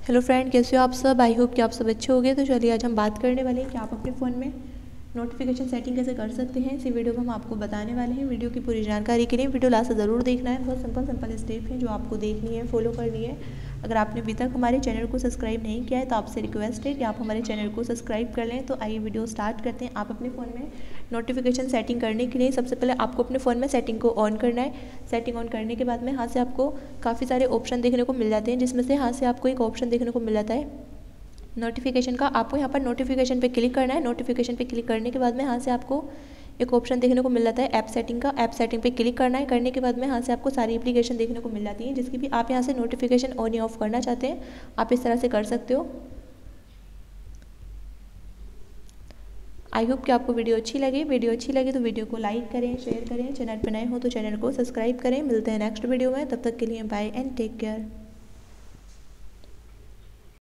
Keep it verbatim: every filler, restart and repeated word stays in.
Hello friend, कैसे हो आप सब। आई होप कि आप सब अच्छे होंगे। तो चलिए आज हम बात करने वाले हैं कि आप अपने फ़ोन में नोटिफिकेशन सेटिंग कैसे कर सकते हैं। इसी वीडियो में हम आपको बताने वाले हैं। वीडियो की पूरी जानकारी के लिए वीडियो लास्ट ज़रूर देखना है। बहुत सिंपल सिंपल स्टेप हैं जो आपको देखनी है, फॉलो करनी है। अगर आपने अभी तक हमारे चैनल को सब्सक्राइब नहीं किया है तो आपसे रिक्वेस्ट है कि आप हमारे चैनल को सब्सक्राइब कर लें। तो आइए वीडियो स्टार्ट करते हैं। आप अपने फ़ोन में नोटिफिकेशन सेटिंग करने के लिए सबसे पहले आपको अपने फ़ोन में सेटिंग को ऑन करना है। सेटिंग ऑन करने के बाद में यहाँ से आपको काफ़ी सारे ऑप्शन देखने को मिल जाते हैं, जिसमें से यहाँ से आपको एक ऑप्शन देखने को मिल जाता है नोटिफिकेशन का। आपको यहाँ पर नोटिफिकेशन पे क्लिक करना है। नोटिफिकेशन पे क्लिक करने के बाद में यहाँ से आपको एक ऑप्शन देखने को मिल जाता है ऐप सेटिंग का। ऐप सेटिंग पे क्लिक करना है। करने के बाद में यहाँ से आपको सारी एप्लीकेशन देखने को मिल जाती है, जिसकी भी आप यहाँ से नोटिफिकेशन ऑन या ऑफ करना चाहते हैं आप इस तरह से कर सकते हो। आई होप कि आपको वीडियो अच्छी लगी। वीडियो अच्छी लगी तो वीडियो को लाइक करें, शेयर करें। चैनल पर नए हो तो चैनल को सब्सक्राइब करें। मिलते हैं नेक्स्ट वीडियो में, तब तक के लिए बाय एंड टेक केयर।